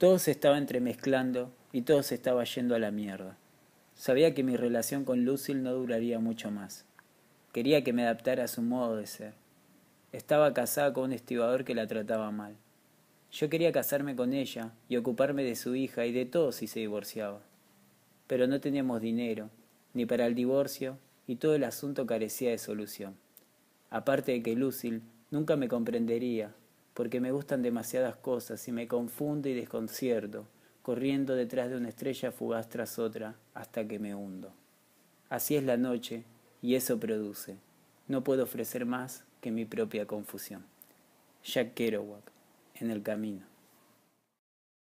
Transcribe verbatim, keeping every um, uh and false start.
Todo se estaba entremezclando y todo se estaba yendo a la mierda. Sabía que mi relación con Lucille no duraría mucho más. Quería que me adaptara a su modo de ser. Estaba casada con un estibador que la trataba mal. Yo quería casarme con ella y ocuparme de su hija y de todo si se divorciaba. Pero no teníamos dinero, ni para el divorcio, y todo el asunto carecía de solución. Aparte de que Lucille nunca me comprendería, porque me gustan demasiadas cosas y me confundo y desconcierto, corriendo detrás de una estrella fugaz tras otra hasta que me hundo. Así es la noche, y eso produce. No puedo ofrecer más que mi propia confusión. Jack Kerouac, En el camino.